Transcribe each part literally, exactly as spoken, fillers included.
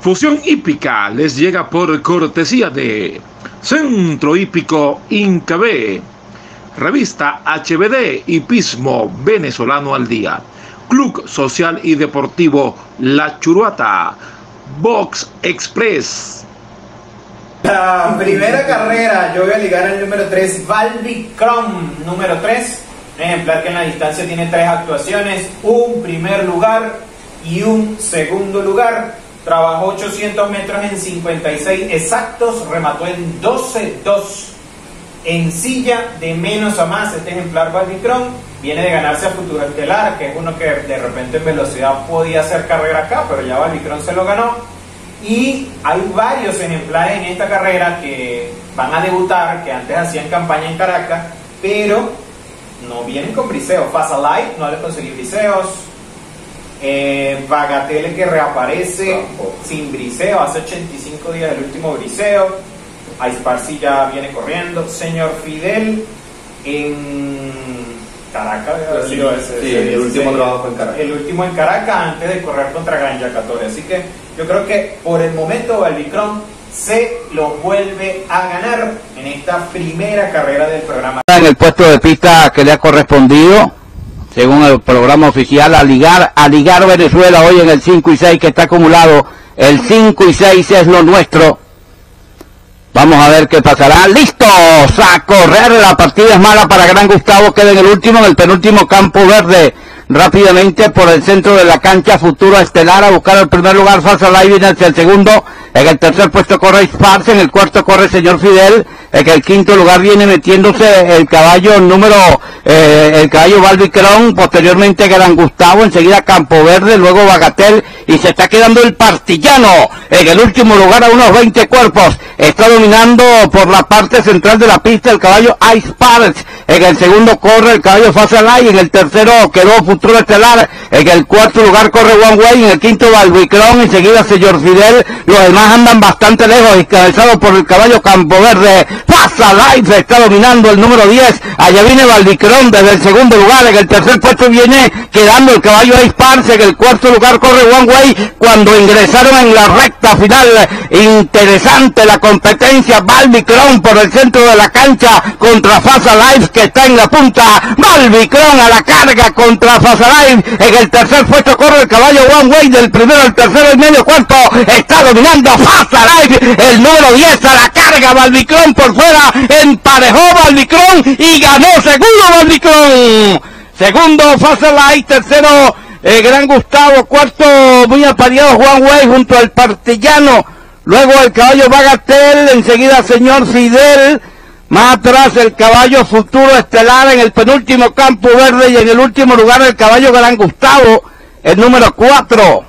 Fusión hípica les llega por cortesía de Centro Hípico Incabé, Revista H B D y Pismo Venezolano al Día, Club Social y Deportivo La Churuata, Box Express. La primera carrera, yo voy a ligar al número tres, Valvicrom, número tres, un ejemplar que en la distancia tiene tres actuaciones, un primer lugar y un segundo lugar. Trabajó ochocientos metros en cincuenta y seis exactos, remató en doce dos. En silla de menos a más, este ejemplar Valvicrom viene de ganarse a Futuro Estelar, que es uno que de repente en velocidad podía hacer carrera acá, pero ya Valvicrom se lo ganó. Y hay varios ejemplares en esta carrera que van a debutar, que antes hacían campaña en Caracas, pero no vienen con briseo. Fasalite, no le conseguí briseos. Eh, Bagatelle, que reaparece Tampoco. sin briseo, hace ochenta y cinco días del último briseo. Aisparsi ya viene corriendo. Señor Fidel en Caracas, sí, sí, ese, sí, ese, el último trabajo en Caracas. El último en Caracas antes de correr contra Gran Yacatore. Así que yo creo que por el momento Valvicrom se lo vuelve a ganar en esta primera carrera del programa. En el puesto de pista que le ha correspondido, según el programa oficial, a ligar, a ligar Venezuela hoy en el cinco y seis que está acumulado. El cinco y seis es lo nuestro. Vamos a ver qué pasará. ¡Listos! A correr. La partida es mala para Gran Gustavo. Queda en el último, en el penúltimo campo verde. Rápidamente por el centro de la cancha, Futuro Estelar a buscar el primer lugar. Falsa Live hacia el segundo. En el tercer puesto corre Sparse. En el cuarto corre Señor Fidel. En el quinto lugar viene metiéndose el caballo número, eh, el caballo Valvicrom. Posteriormente Gran Gustavo. Enseguida Campo Verde. Luego Bagatelle. Y se está quedando el Partillano en el último lugar a unos veinte cuerpos. Está dominando por la parte central de la pista el caballo Ice Parks. En el segundo corre el caballo Fasalai. En el tercero quedó Futuro Estelar. En el cuarto lugar corre One Way. En el quinto Valvicrom. Enseguida Señor Fidel. Los demás andan bastante lejos, encabezados por el caballo Campo Verde. Fasalai se está dominando el número diez. Allá viene Valvicrom desde el segundo lugar. En el tercer puesto viene quedando el caballo Ice Parks. En el cuarto lugar corre One Way. Cuando ingresaron en la recta final, interesante la competencia. Valvicrom por el centro de la cancha contra Fasalai, que está en la punta. Valvicrom a la carga contra Fasalai. En el tercer puesto corre el caballo One Way, del primero al tercero, el medio cuarto está dominando Fasalai. El número diez a la carga, Valvicrom por fuera, emparejó Valvicrom y ganó seguro Valvicrom. Segundo Fasalai, tercero Eh, Gran Gustavo, cuarto muy apareado One Way junto al Partillano, luego el caballo Bagatelle, enseguida Señor Fidel, más atrás el caballo Futuro Estelar en el penúltimo campo verde y en el último lugar el caballo Gran Gustavo, el número cuatro.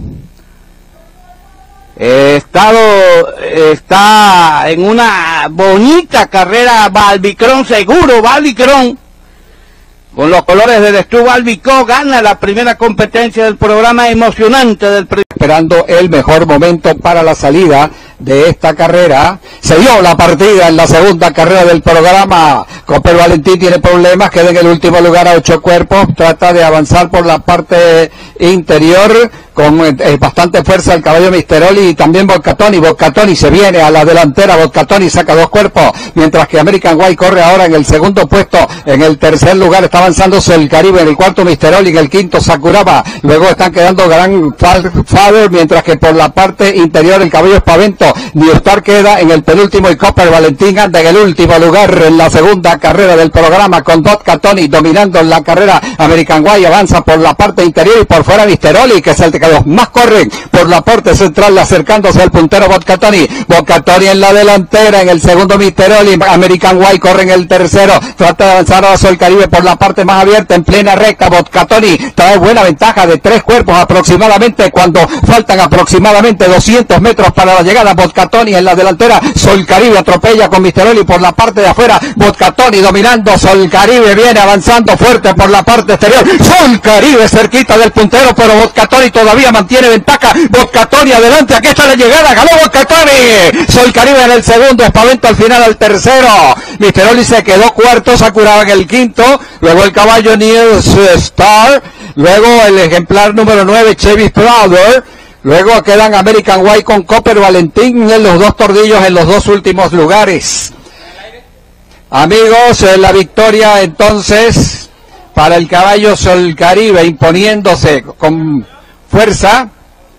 Eh, estado, está en una bonita carrera Valvicrom, seguro Valvicrom. Con los colores del Stuart Valvicrom gana la primera competencia del programa, emocionante del primer. Esperando el mejor momento para la salida de esta carrera. Se dio la partida en la segunda carrera del programa. Copper Valentín tiene problemas, queda en el último lugar a ocho cuerpos, trata de avanzar por la parte interior con eh, bastante fuerza el caballo Misteroli y también Boccatoni. Boccatoni se viene a la delantera, Boccatoni saca dos cuerpos, mientras que American White corre ahora en el segundo puesto. En el tercer lugar está avanzando el Caribe, en el cuarto Misteroli, en el quinto Sakuraba. Luego están quedando Gran Father, mientras que por la parte interior el caballo Espavento. New Star queda en el penúltimo y Copper Valentín anda en el último lugar en la segunda carrera del programa con Boccatoni dominando en la carrera. American White avanza por la parte interior y por fuera Misteroli, que es el que los más corren por la parte central acercándose al puntero Boccatoni. Boccatoni en la delantera, en el segundo Misteroli, American White corre en el tercero, trata de avanzar a Sol Caribe por la parte más abierta en plena recta. Boccatoni trae buena ventaja de tres cuerpos aproximadamente cuando faltan aproximadamente doscientos metros para la llegada. Boccatoni en la delantera, Sol Caribe atropella con Misteroli por la parte de afuera. Boccatoni dominando, Sol Caribe viene avanzando fuerte por la parte exterior. Sol Caribe cerquita del puntero, pero Boccatoni todavía mantiene ventaja. Boccatoni adelante, aquí está la llegada, ganó Boccatoni. Sol Caribe en el segundo, Espavento al final al tercero. Misteroli se quedó cuarto, Sakuraba en el quinto, luego el caballo New Star, luego el ejemplar número nueve Chevy Brother, Luego quedan American White con Copper Valentín en los dos tordillos en los dos últimos lugares. Amigos, la victoria entonces para el caballo Sol Caribe, imponiéndose con fuerza.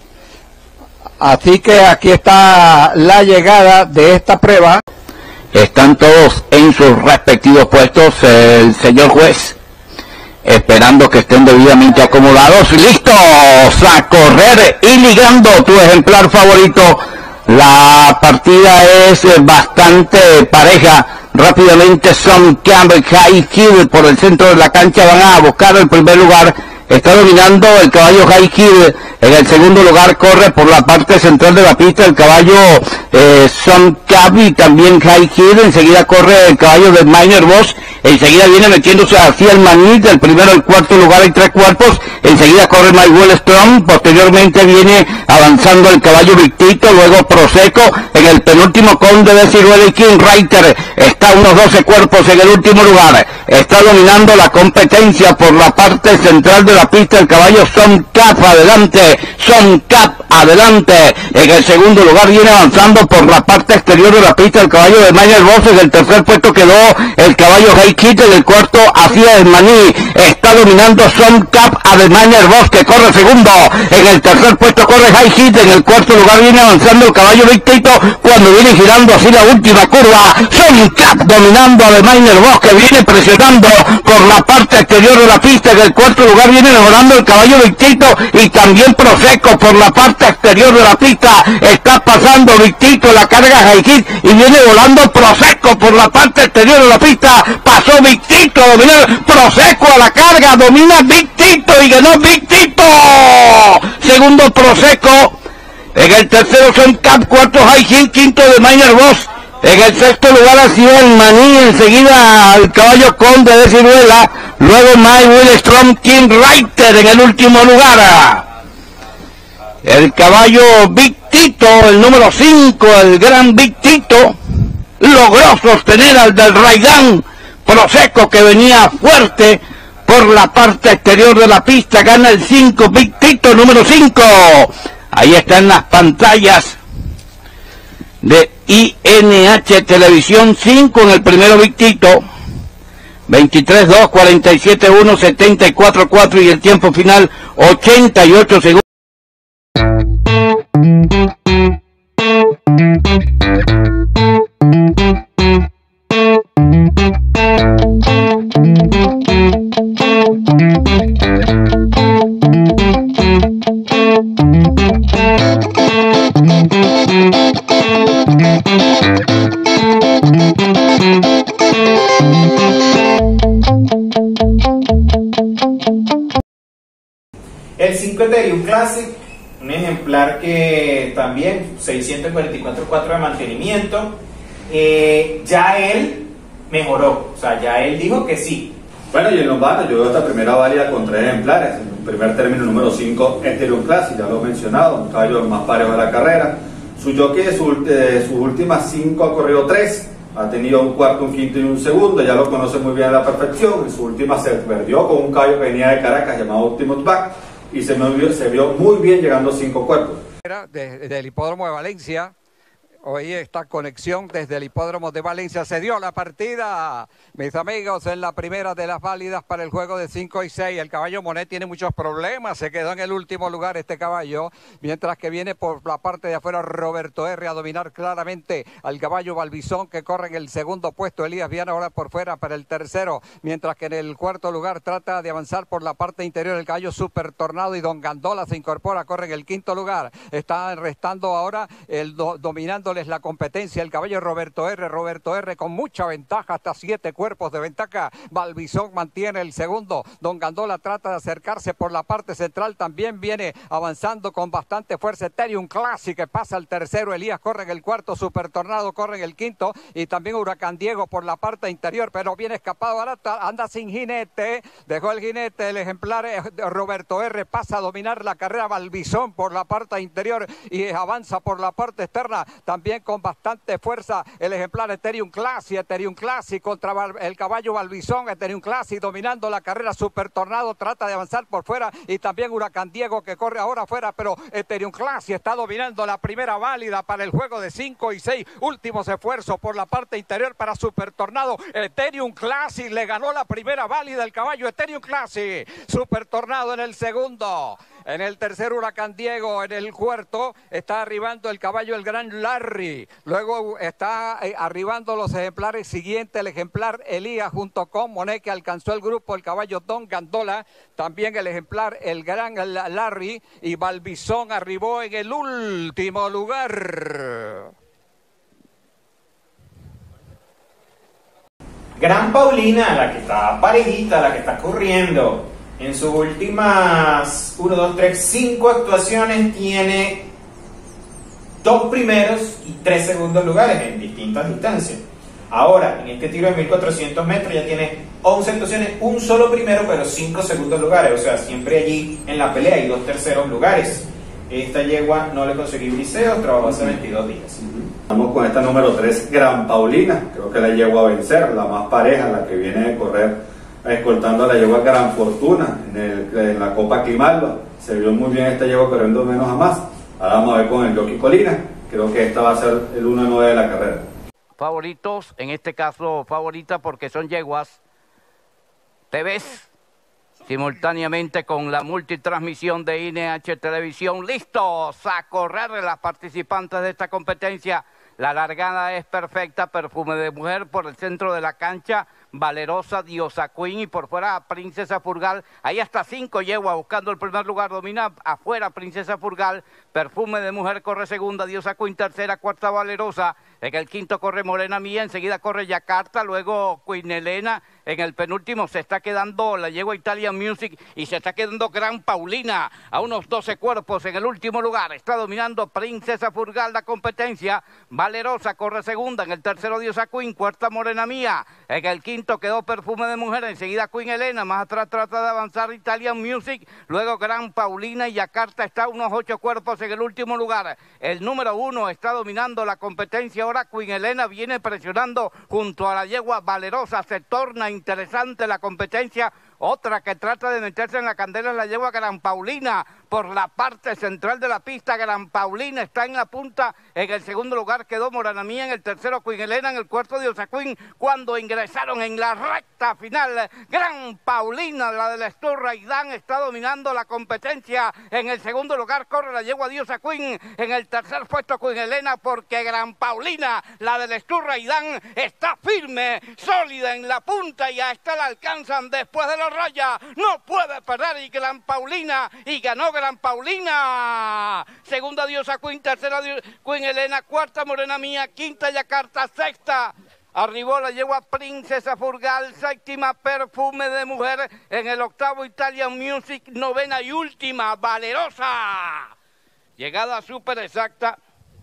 Así que aquí está la llegada de esta prueba. Están todos en sus respectivos puestos, el señor juez, esperando que estén debidamente acomodados, listos a correr y ligando tu ejemplar favorito. La partida es bastante pareja. Rápidamente Son Campbell High Kid por el centro de la cancha van a buscar el primer lugar. Está dominando el caballo High Kid. En el segundo lugar corre por la parte central de la pista el caballo eh, Son Campbell y también High Kid. Enseguida corre el caballo de Miner Boss. Enseguida viene metiéndose hacia el maní. Del primero al cuarto lugar hay tres cuerpos. Enseguida corre My Will Strong. Posteriormente viene avanzando el caballo Victito. Luego Proseco. En el penúltimo Conde de Ciruela y King Reiter. Está unos doce cuerpos en el último lugar. Está dominando la competencia por la parte central de la pista el caballo Son Cap. Adelante. Son Cap. Adelante. En el segundo lugar viene avanzando por la parte exterior de la pista el caballo de Miner Boss. En el tercer puesto quedó el caballo High Kid. En el cuarto hacia el maní. Está dominando Son Cap a de Miner Boss, que corre segundo. En el tercer puesto corre High Kid. En el cuarto lugar viene avanzando el caballo Victito cuando viene girando así la última curva. Son Cap dominando a de Miner Boss, que viene presionando por la parte exterior de la pista. En el cuarto lugar viene mejorando el caballo Victito y también Proseco por la parte exterior de la pista. Está pasando Victito, la carga High Kid y viene volando Proseco por la parte exterior de la pista. Pasó Victito, dominó Proseco a la carga, domina Victito y ganó Victito. Segundo Proseco. En el tercero Son Cap, cuarto High Kid, quinto de Miner Boss. En el sexto lugar ha sido el maní, enseguida el caballo Conde de Ciruela, luego My Will Strong, King Reiter en el último lugar. El caballo Victito, el número cinco, el gran Victito, logró sostener al del Raidán Proseco, que venía fuerte por la parte exterior de la pista. Gana el cinco, Victito, número cinco. Ahí están las pantallas de I N H Televisión. Cinco en el primero Victito, veintitrés dos, cuarenta y siete uno, setenta y cuatro cuatro y el tiempo final ochenta y ocho segundos. El cinco Ethereum Classic, un ejemplar que también seiscientos cuarenta y cuatro cuatro de mantenimiento. Eh, ya él mejoró, o sea, ya él dijo que sí. Bueno, y en los vanos yo veo esta primera válida con tres ejemplares. En el primer término número cinco, Ethereum Classic, ya lo he mencionado, un caballo más parejo de la carrera. Su jockey de su, eh, sus últimas cinco ha corrido tres, ha tenido un cuarto, un quinto y un segundo, ya lo conoce muy bien a la perfección. En su última se perdió con un caballo que venía de Caracas llamado Optimus Back y se, me vio, se vio muy bien llegando cinco cuerpos. De, del hipódromo de Valencia. Hoy esta conexión desde el hipódromo de Valencia. Se dio la partida, mis amigos, en la primera de las válidas para el juego de cinco y seis. El caballo Monet tiene muchos problemas, se quedó en el último lugar este caballo, mientras que viene por la parte de afuera Roberto R a dominar claramente al caballo Balbizón, que corre en el segundo puesto. Elías Viana ahora por fuera para el tercero, mientras que en el cuarto lugar trata de avanzar por la parte interior el caballo Super Tornado y Don Gandola se incorpora, corre en el quinto lugar. Está restando ahora el do, dominando la competencia el caballo Roberto R, Roberto R con mucha ventaja, hasta siete cuerpos de ventaja. Balbizón mantiene el segundo, Don Gandola trata de acercarse por la parte central, también viene avanzando con bastante fuerza Ethereum Classic, que pasa al tercero, Elías corre en el cuarto, Super Tornado corre en el quinto y también Huracán Diego por la parte interior, pero viene escapado, ahora anda sin jinete, dejó el jinete, el ejemplar Roberto R pasa a dominar la carrera, Balbizón por la parte interior y avanza por la parte externa, también también con bastante fuerza el ejemplar Ethereum Classic, Ethereum Classic contra el caballo Balbizón, Ethereum Classic dominando la carrera. Super Tornado trata de avanzar por fuera y también Huracán Diego que corre ahora afuera, pero Ethereum Classic está dominando la primera válida para el juego de cinco y seis. Últimos esfuerzos por la parte interior para Super Tornado. Ethereum Classic le ganó la primera válida el caballo Ethereum Classic. Super Tornado en el segundo. En el tercer Huracán Diego, en el cuarto está arribando el caballo el Gran Larry. Luego está eh, arribando los ejemplares siguientes, el ejemplar Elías junto con Monet que alcanzó el grupo, el caballo Don Gandola, también el ejemplar el Gran Larry y Balbizón arribó en el último lugar. Gran Paulina, la que está parejita, la que está corriendo. En sus últimas uno, dos, tres, cinco actuaciones tiene dos primeros y tres segundos lugares en distintas distancias. Ahora, en este tiro de mil cuatrocientos metros ya tiene once actuaciones, un solo primero, pero cinco segundos lugares. O sea, siempre allí en la pelea hay dos terceros lugares. Esta yegua no le conseguí briseo, trabajó hace veintidós días. Vamos con esta número tres, Gran Paulina. Creo que la yegua a vencer, la más pareja, la que viene de correr escoltando a la yegua Gran Fortuna en, el, en la Copa Climalba. Se vio muy bien esta yegua corriendo menos a más. Ahora vamos a ver con el Jockey Colina. Creo que esta va a ser el uno nueve de la carrera. Favoritos, en este caso favorita porque son yeguas. Te ves simultáneamente con la multitransmisión de I N H Televisión. Listos a correr las participantes de esta competencia. La largada es perfecta, Perfume de Mujer por el centro de la cancha, Valerosa, Diosa Queen y por fuera Princesa Furgal. Ahí hasta cinco yeguas buscando el primer lugar, domina afuera Princesa Furgal, Perfume de Mujer corre segunda, Diosa Queen tercera, cuarta Valerosa, en el quinto corre Morena Mía, enseguida corre Yakarta, luego Queen Elena, en el penúltimo se está quedando la yegua Italian Music y se está quedando Gran Paulina a unos doce cuerpos. En el último lugar está dominando Princesa Furgal la competencia, Valerosa corre segunda, en el tercero Diosa Queen, cuarta Morena Mía, en el quinto quedó Perfume de Mujer, enseguida Queen Elena, más atrás trata de avanzar Italian Music, luego Gran Paulina y Yakarta está a unos ocho cuerpos en el último lugar. El número uno está dominando la competencia ahora, Queen Elena viene presionando junto a la yegua Valerosa, se torna interesante la competencia. Otra que trata de meterse en la candela es la yegua Gran Paulina por la parte central de la pista. Gran Paulina está en la punta. En el segundo lugar quedó Morena Mía, en el tercero Queen Elena, en el cuarto Diosa Queen. Cuando ingresaron en la recta final, Gran Paulina, la de la Esturra y Dan, está dominando la competencia. En el segundo lugar corre la yegua Diosa Queen. En el tercer puesto Queen Elena, porque Gran Paulina, la de la Esturra y Dan, está firme, sólida en la punta y a esta la alcanzan después de la raya, no puede perder y Gran Paulina, y ganó Gran Paulina. Segunda Diosa Queen, tercera Queen Elena, cuarta Morena Mía, quinta Yakarta, sexta arribó la yegua Princesa Furgal, séptima Perfume de Mujer, en el octavo Italian Music, novena y última Valerosa. Llegada súper exacta.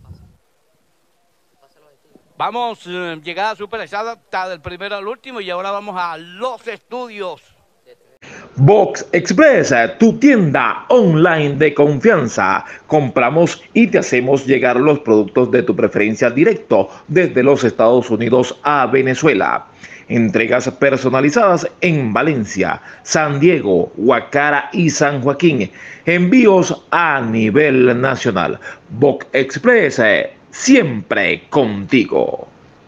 Vamos, eh, llegada súper exacta del primero al último y ahora vamos a los estudios. Box Express, tu tienda online de confianza. Compramos y te hacemos llegar los productos de tu preferencia directo desde los Estados Unidos a Venezuela. Entregas personalizadas en Valencia, San Diego, Guacara y San Joaquín. Envíos a nivel nacional. Box Express, siempre contigo.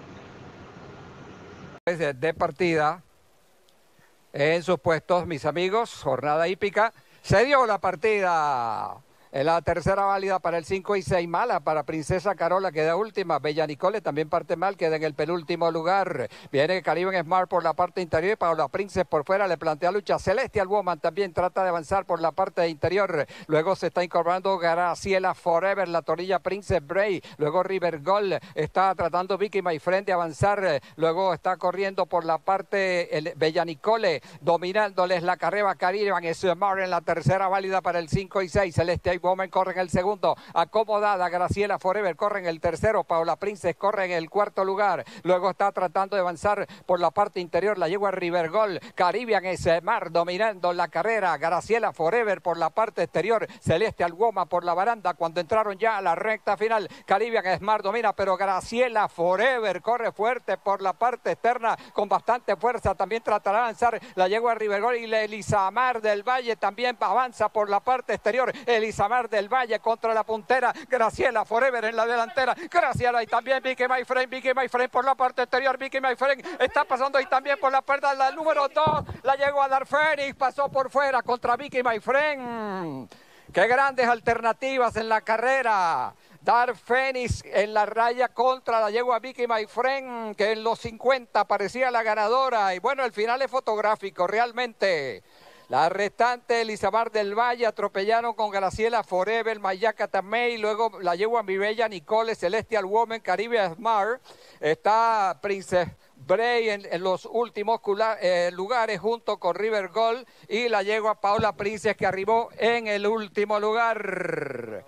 De partida en sus puestos, mis amigos, jornada hípica, se dio la partida en la tercera válida para el cinco y seis, mala para Princesa Carola, queda última. Bella Nicole también parte mal, queda en el penúltimo lugar. Viene Caribe Smart por la parte interior y Paula Princess por fuera le plantea lucha. Celestial Woman también trata de avanzar por la parte interior. Luego se está incorporando Graciela Forever, la torilla Princess Bray. Luego River Gold está tratando Vicky My Friend de avanzar. Luego está corriendo por la parte el Bella Nicole, dominándoles la carrera Caribe Smart en la tercera válida para el cinco y seis. Celestial Great Woman corre en el segundo, acomodada Graciela Forever corre en el tercero, Paula Princess corre en el cuarto lugar, luego está tratando de avanzar por la parte interior la yegua River Gold, Caribbean Smart dominando la carrera, Graciela Forever por la parte exterior, Celeste Algoma por la baranda cuando entraron ya a la recta final, Caribbean Smart domina, pero Graciela Forever corre fuerte por la parte externa con bastante fuerza, también tratará de avanzar la yegua River Gold y la Elisamar del Valle también avanza por la parte exterior, Elisamar del Valle contra la puntera, Graciela Forever en la delantera, Graciela y también Vicky My Friend, Vicky My Friend por la parte exterior, Vicky My Friend está pasando y también por la puerta la número dos, la llegó a dar Fénix, pasó por fuera contra Vicky My Friend. Qué grandes alternativas en la carrera. Dar Fénix en la raya contra la yegua Vicky My Friend, que en los cincuenta parecía la ganadora. Y bueno, el final es fotográfico, realmente. La restante Elisamar del Valle atropellaron con Graciela Forever, Mayaca Tamay, luego la yegua Mi Bella Nicole, Celestial Woman, Caribe Smart. Está Princess Bray en, en los últimos eh, lugares junto con River Gold y la yegua Paula Princess que arribó en el último lugar.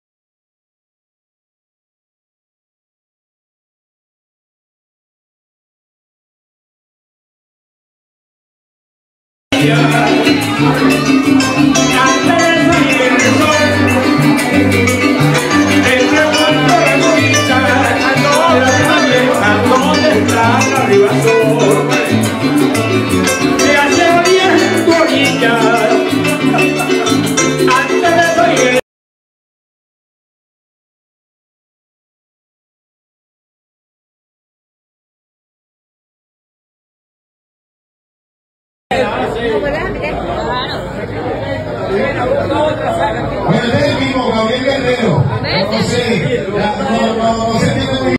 Bueno, es el mismo Gabriel Guerrero. No sé, no, no, no se entiende muy bien.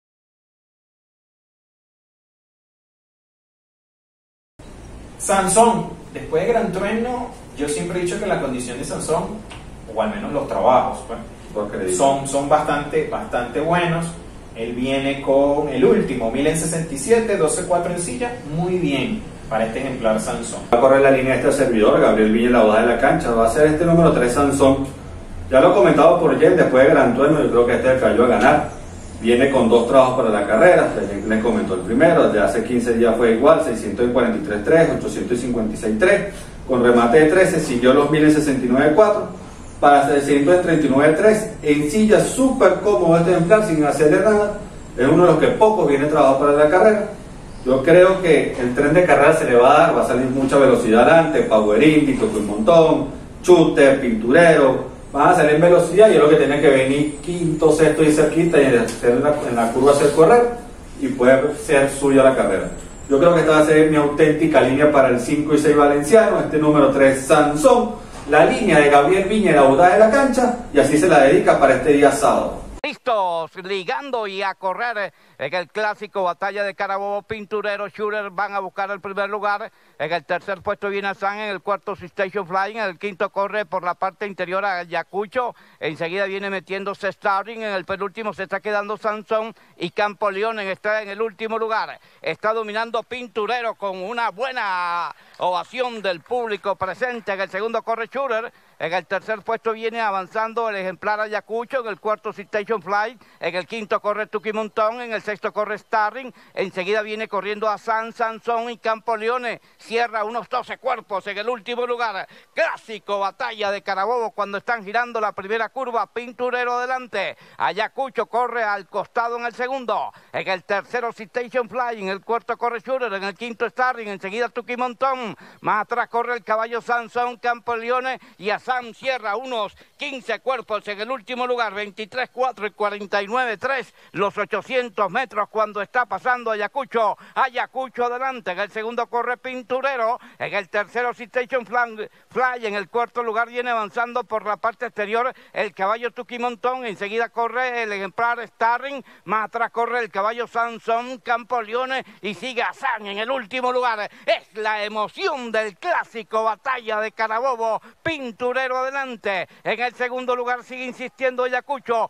Sansón, después de Gran Trueno, yo siempre he dicho que la condición de Sansón, o al menos los trabajos, pues, son, son bastante, bastante buenos. Él viene con el último, mil en sesenta y siete, doce cuatro en silla, muy bien para este ejemplar Sansón. Va a correr la línea de este servidor, Gabriel Villa, la boda de la cancha, va a ser este número tres Sansón. Ya lo he comentado por Jen, después de Gran Trueno, yo creo que este cayó a ganar. Viene con dos trabajos para la carrera, Jen le comentó el primero, desde hace quince días fue igual, seiscientos cuarenta y tres tres, ochocientos cincuenta y seis tres, con remate de trece, siguió los mil en sesenta y nueve cuatro, para seiscientos treinta y nueve tres, en silla súper cómodo este ejemplar, sin hacerle nada, es uno de los que pocos viene trabajado para la carrera. Yo creo que el tren de carrera se le va a dar, va a salir mucha velocidad adelante, Power Indy, toque un montón, shooter, pinturero, van a salir en velocidad y es lo que tiene que venir quinto, sexto y cerquita y hacer en, la, en la curva hacer correr y puede ser suya la carrera. Yo creo que esta va a ser mi auténtica línea para el cinco y seis valenciano, este número tres Sansón, la línea de Gabriel Viña en la boda de la cancha y así se la dedica para este día sábado. Listos, ligando y a correr en el clásico Batalla de Carabobo. Pinturero, Shooter van a buscar el primer lugar. En el tercer puesto viene San, en el cuarto Station Flying, en el quinto corre por la parte interior a Ayacucho. Enseguida viene metiéndose Starring, en el penúltimo se está quedando Sansón y Campo León está en el último lugar. Está dominando Pinturero con una buena ovación del público presente. En el segundo corre Shooter. En el tercer puesto viene avanzando el ejemplar Ayacucho, en el cuarto Station Fly, en el quinto corre Tuki Montón, en el sexto corre Starring, enseguida viene corriendo a San Sansón y Campo Leone, cierra unos doce cuerpos en el último lugar. Clásico Batalla de Carabobo cuando están girando la primera curva, Pinturero adelante, Ayacucho corre al costado en el segundo, en el tercero Station Fly, en el cuarto corre Shooter, en el quinto Starring, enseguida Tuki Montón, más atrás corre el caballo Sansón, Campo Leone y a Sam cierra unos quince cuerpos en el último lugar, veintitrés cuatro y cuarenta y nueve tres, los ochocientos metros cuando está pasando Ayacucho, Ayacucho adelante, en el segundo corre Pinturero, en el tercero Station Fly, Fly, en el cuarto lugar viene avanzando por la parte exterior el caballo Tuki Montón, enseguida corre el ejemplar Starring, más atrás corre el caballo Sansón, Campo Leone y sigue a San en el último lugar. Es la emoción del clásico Batalla de Carabobo, Pinturero adelante, en el segundo lugar sigue insistiendo Ayacucho, paso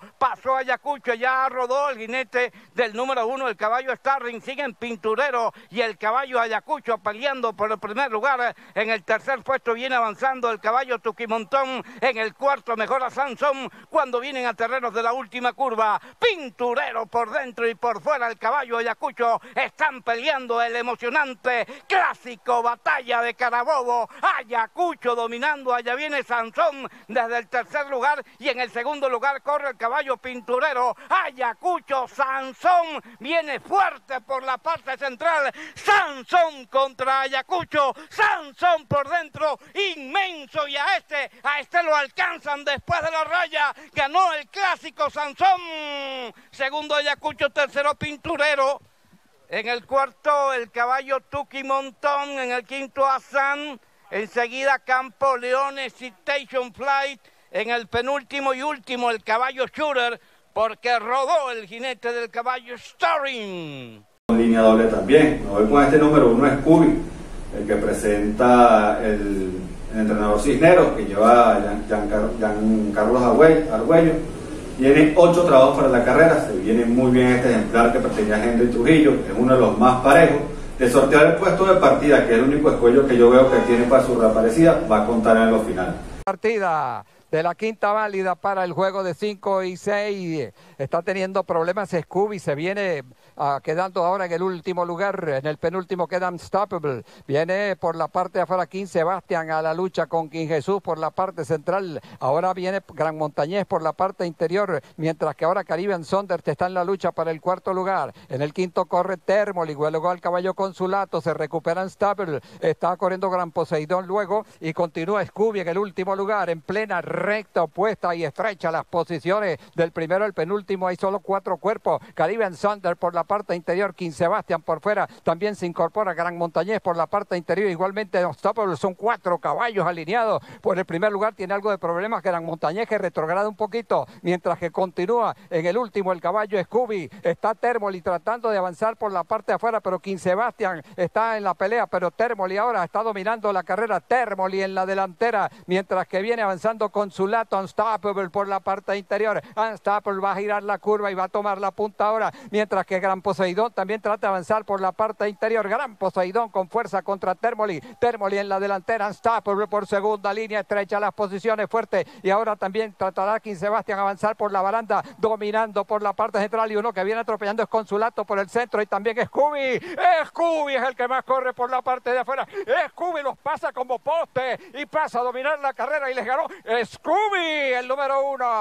pasó Ayacucho, ya rodó el jinete del número uno, el caballo Starring, siguen Pinturero y el caballo Ayacucho peleando por el primer lugar. En el tercer puesto viene avanzando el caballo Tuquimontón, en el cuarto mejora Sansón cuando vienen a terrenos de la última curva. Pinturero por dentro y por fuera, el caballo Ayacucho están peleando el emocionante clásico batalla de Carabobo. Ayacucho dominando, allá viene Sansón desde el tercer lugar y en el segundo lugar corre el caballo Pinturero. Ayacucho, Sansón viene fuerte por la parte central. Sansón contra Ayacucho, Sansón por dentro, inmenso, y a este, a este lo alcanzan después de la raya. Ganó el clásico Sansón. Segundo Ayacucho, tercero Pinturero. En el cuarto el caballo Tuquimontón, en el quinto Azán, enseguida Campo Leones y Station Flight, en el penúltimo y último el caballo Shooter, porque rodó el jinete del caballo Starring. Línea doble también, me voy con este número uno, Scooby, el que presenta el, el entrenador Cisneros, que lleva a Giancarlos Argüello. Tiene ocho trabajos para la carrera, se viene muy bien este ejemplar que pertenece a Henry Trujillo, es uno de los más parejos. De sortear el puesto de partida, que es el único escollo que yo veo que tiene para su reaparecida, va a contar en los finales. Partida de la quinta válida para el juego de cinco y seis. Está teniendo problemas Scooby, se viene uh, quedando ahora en el último lugar. En el penúltimo queda Unstoppable. Viene por la parte de afuera King Sebastián a la lucha con King Jesús por la parte central. Ahora viene Gran Montañés por la parte interior, mientras que ahora Caribbean Saunders está en la lucha para el cuarto lugar. En el quinto corre Thermol, igual luego al caballo Consulato, se recupera Unstoppable. Está corriendo Gran Poseidón luego y continúa Scooby en el último lugar, en plena recta opuesta y estrecha las posiciones del primero al penúltimo. Hay solo cuatro cuerpos. Caribbean Saunders por la parte interior, King Sebastián por fuera. También se incorpora Gran Montañés por la parte interior. Igualmente Unstoppable, son cuatro caballos alineados. Por el primer lugar tiene algo de problemas Gran Montañés, que retrograda un poquito, mientras que continúa en el último el caballo Scooby. Está Thermol tratando de avanzar por la parte de afuera, pero King Sebastián está en la pelea, pero Thermol ahora está dominando la carrera. Thermol en la delantera, mientras que viene avanzando Consulato. Unstoppable por la parte interior. Unstoppable va a girar la curva y va a tomar la punta ahora, mientras que Gran Poseidón también trata de avanzar por la parte interior. Gran Poseidón con fuerza contra Thermoli. Thermoli en la delantera. Unstoppable por segunda línea, estrecha las posiciones, fuerte, y ahora también tratará King Sebastián avanzar por la baranda, dominando por la parte central, y uno que viene atropellando es Consulato por el centro, y también Scooby. Scooby es el que más corre por la parte de afuera. Scooby los pasa como poste y pasa a dominar la carrera y les ganó Scooby, el número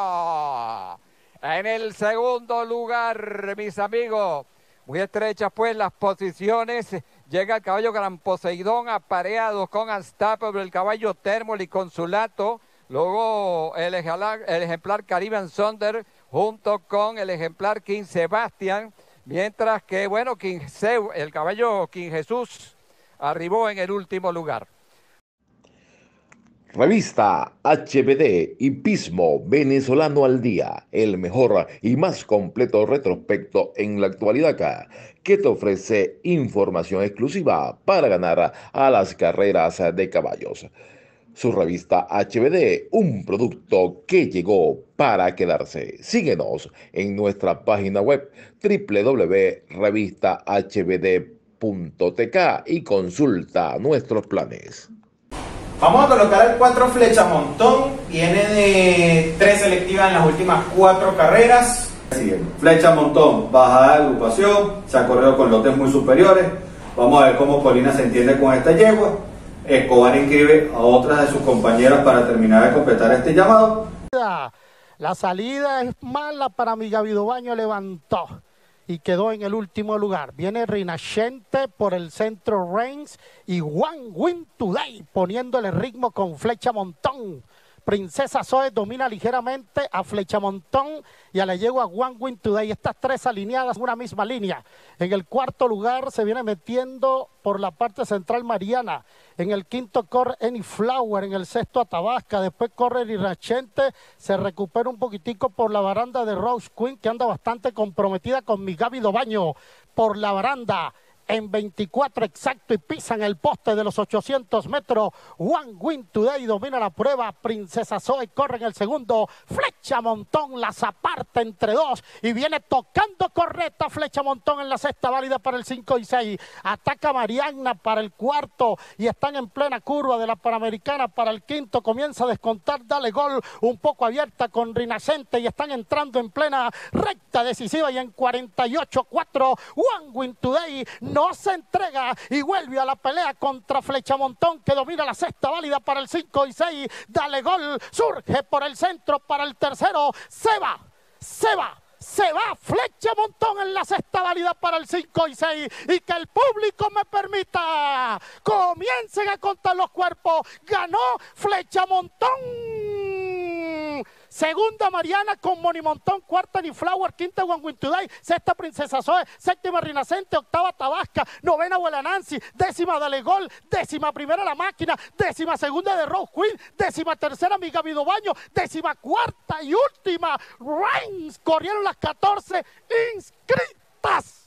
uno. En el segundo lugar, mis amigos, muy estrechas pues las posiciones. Llega el caballo Gran Poseidón apareado con Unstoppable, el caballo Thermol y Consulato. Luego el ejemplar, el ejemplar Caribbean Saunders junto con el ejemplar King Sebastián. Mientras que, bueno, King Seu, el caballo King Jesús arribó en el último lugar. Revista H B D Hipismo Venezolano al Día, el mejor y más completo retrospecto en la actualidad, que te ofrece información exclusiva para ganar a las carreras de caballos. Su revista H B D, un producto que llegó para quedarse. Síguenos en nuestra página web doble u doble u doble u punto revista h b d punto t k y consulta nuestros planes. Vamos a colocar el cuatro Flecha Montón. Viene de tres selectivas en las últimas cuatro carreras. Flecha Montón, bajada de agrupación, se ha corrido con lotes muy superiores. Vamos a ver cómo Colina se entiende con esta yegua. Escobar inscribe a otras de sus compañeras para terminar de completar este llamado. La salida es mala para mi Gavido Baño, levantó y quedó en el último lugar. Viene Rinascente por el centro Reigns y One Win Today poniéndole ritmo con Flecha Montón. Princesa Zoe domina ligeramente a Flecha Montón y a la yegua One Win Today. Estas tres alineadas en una misma línea. En el cuarto lugar se viene metiendo por la parte central Mariana. En el quinto corre Any Flower. En el sexto Atabasca. Después corre Rinascente. Se recupera un poquitico por la baranda de Rose Queen, que anda bastante comprometida con mi Gavido Baño. Por la baranda en veinticuatro exacto y pisan el poste de los ochocientos metros. One Win Today domina la prueba. Princesa Zoe corre en el segundo. Flecha Montón las aparta entre dos y viene tocando correcta Flecha Montón en la sexta válida para el cinco y seis. Ataca Mariana para el cuarto y están en plena curva de la Panamericana para el quinto. Comienza a descontar Dale Gol un poco abierta con Rinascente y están entrando en plena recta decisiva y en cuarenta y ocho cuatro. One Win Today no se entrega y vuelve a la pelea contra Flecha Montón, que domina la sexta válida para el cinco y seis. Dale Gol surge por el centro para el tercero. Se va, se va. Se va Flecha Montón en la sexta válida para el cinco y seis. Y que el público me permita. Comiencen a contar los cuerpos. Ganó Flecha Montón. Segunda Mariana con Moni Montón. Cuarta Ni Flower. Quinta One Win Today. Sexta Princesa Zoe. Séptima Rinascente. Octava Tabasca. Novena Abuela Nancy. Décima Dale Gol. Décima primera La Máquina. Décima segunda de Rose Queen. Décima tercera Mi Gaby Dobaño. Décima cuarta y última Reigns. Corrieron las catorce inscritas.